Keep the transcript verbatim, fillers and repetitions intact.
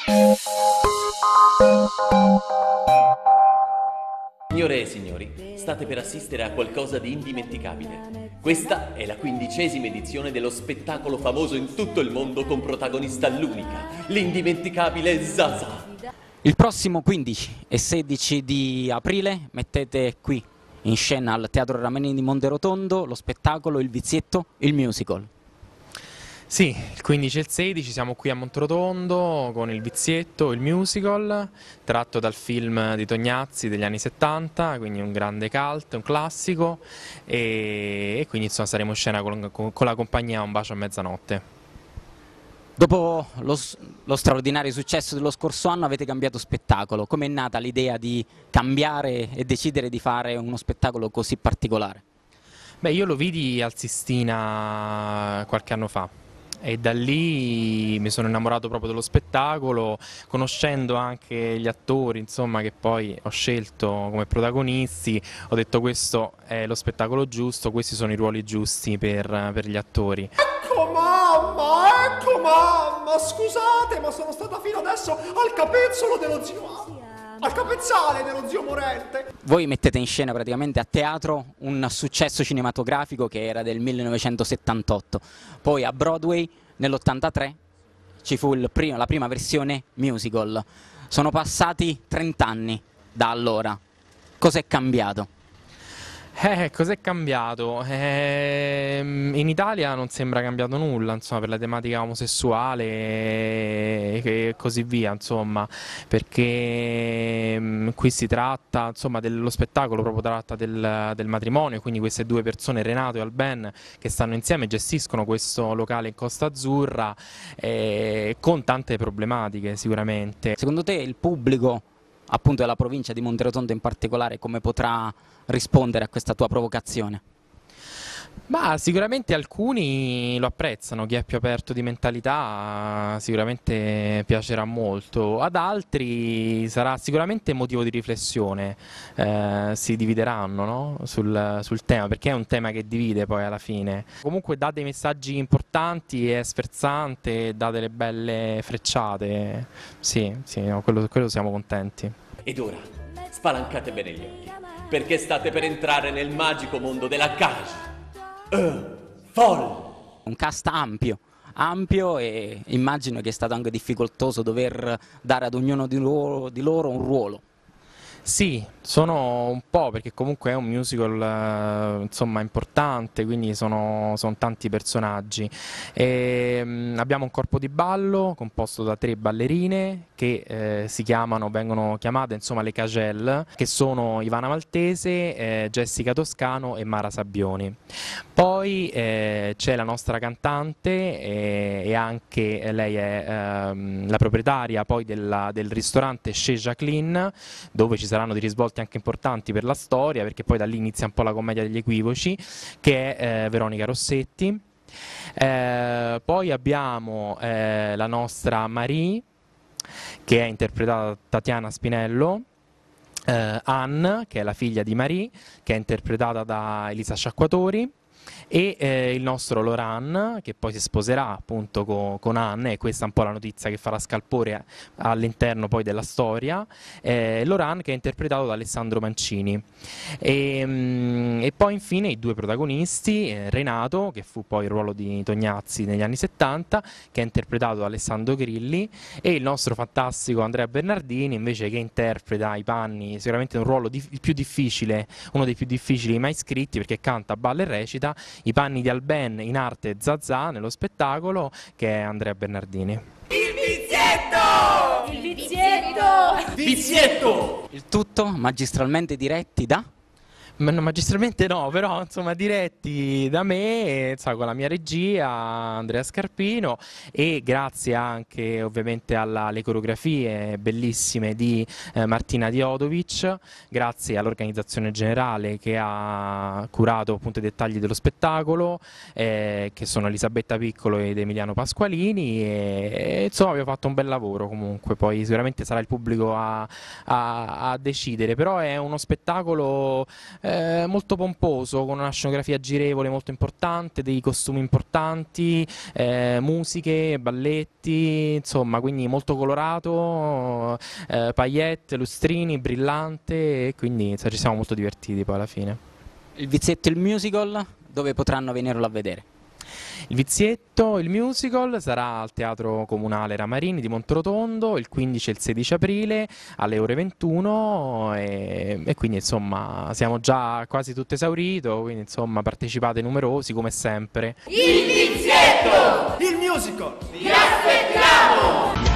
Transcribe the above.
Signore e signori, state per assistere a qualcosa di indimenticabile. Questa è la quindicesima edizione dello spettacolo famoso in tutto il mondo con protagonista l'unica, l'indimenticabile Zaza. Il prossimo quindici e sedici di aprile mettete qui in scena al Teatro Ramenini di Monterotondo lo spettacolo Il Vizietto, il musical. Sì, il quindici e il sedici siamo qui a Monterotondo con Il Vizietto, il musical, tratto dal film di Tognazzi degli anni settanta, quindi un grande cult, un classico, e, e quindi insomma saremo in scena con, con, con la compagnia Un bacio a mezzanotte. Dopo lo, lo straordinario successo dello scorso anno avete cambiato spettacolo. Come è nata l'idea di cambiare e decidere di fare uno spettacolo così particolare? Beh, io lo vidi al Sistina qualche anno fa. E da lì mi sono innamorato proprio dello spettacolo, conoscendo anche gli attori, insomma, che poi ho scelto come protagonisti. Ho detto: questo è lo spettacolo giusto, questi sono i ruoli giusti per, per gli attori. Ecco mamma, ecco mamma, scusate, ma sono stata fino adesso al capezzolo dello zio, al capezzale dello zio morente. Voi mettete in scena praticamente a teatro un successo cinematografico che era del millenovecentosettantotto, poi a Broadway nell'ottantatré ci fu il primo, la prima versione musical. Sono passati trent'anni da allora. Cos'è cambiato? Eh, cos'è cambiato? Eh, in Italia non sembra cambiato nulla, insomma, per la tematica omosessuale e, e così via, insomma, perché mh, qui si tratta, insomma, dello spettacolo proprio tratta del, del matrimonio, quindi queste due persone, Renato e Alben, che stanno insieme, gestiscono questo locale in Costa Azzurra, eh, con tante problematiche sicuramente. Secondo te il pubblico, appunto della provincia di Monterotondo in particolare, come potrà rispondere a questa tua provocazione? Ma sicuramente alcuni lo apprezzano, chi è più aperto di mentalità sicuramente piacerà molto, ad altri sarà sicuramente motivo di riflessione, eh, si divideranno, no? sul, sul tema, perché è un tema che divide poi alla fine. Comunque dà dei messaggi importanti, è sferzante, dà delle belle frecciate, sì, sì, no, quello, quello siamo contenti. Ed ora, spalancate bene gli occhi, perché state per entrare nel magico mondo della cage. Uh, folle! Un cast ampio, ampio e immagino che è stato anche difficoltoso dover dare ad ognuno di loro, di loro un ruolo. Sì, sono un po', perché comunque è un musical eh, insomma importante, quindi sono, sono tanti personaggi. E, mh, abbiamo un corpo di ballo composto da tre ballerine che eh, si chiamano, vengono chiamate insomma le Cagelle, che sono Ivana Maltese, eh, Jessica Toscano e Mara Sabbioni. Poi eh, c'è la nostra cantante eh, e anche eh, lei è ehm, la proprietaria poi della, del ristorante Chez Jacqueline, dove ci saranno dei risvolti anche importanti per la storia, perché poi da lì inizia un po' la commedia degli equivoci, che è eh, Veronica Rossetti. Eh, poi abbiamo eh, la nostra Marie, che è interpretata da Tatiana Spinello, eh, Anne, che è la figlia di Marie, che è interpretata da Elisa Sciacquatori, e eh, il nostro Loran, che poi si sposerà appunto con, con Anne, e questa è un po' la notizia che farà scalpore all'interno poi della storia. eh, Loran, che è interpretato da Alessandro Mancini, e, mh, e poi infine i due protagonisti, eh, Renato, che fu poi il ruolo di Tognazzi negli anni settanta, che è interpretato da Alessandro Grilli, e il nostro fantastico Andrea Bernardini invece, che interpreta i panni, sicuramente un ruolo di, più difficile, uno dei più difficili mai scritti, perché canta, balla e recita i panni di Alben, in arte Zazà nello spettacolo, che è Andrea Bernardini. Il vizietto! Il vizietto! Vizietto! Il tutto magistralmente diretti da? Ma no, magistralmente no, però insomma diretti da me, insomma, con la mia regia, Andrea Scarpino, e grazie anche ovviamente alla, alle coreografie bellissime di eh, Martina Diodovic, grazie all'organizzazione generale che ha curato appunto i dettagli dello spettacolo, eh, che sono Elisabetta Piccolo ed Emiliano Pasqualini, e, e insomma abbiamo fatto un bel lavoro. Comunque poi sicuramente sarà il pubblico a, a, a decidere, però è uno spettacolo eh, molto pomposo, con una scenografia girevole molto importante, dei costumi importanti, eh, musiche, balletti, insomma, quindi molto colorato, eh, paillette, lustrini, brillante, e quindi insomma, ci siamo molto divertiti poi alla fine. Il Vizietto, il musical, dove potranno venirlo a vedere? Il Vizietto, il musical, sarà al Teatro Comunale Ramarini di Monterotondo il quindici e il sedici aprile alle ore ventuno e, e quindi insomma siamo già quasi tutto esaurito, quindi insomma partecipate numerosi come sempre. Il Vizietto! Il musical! Vi aspettiamo!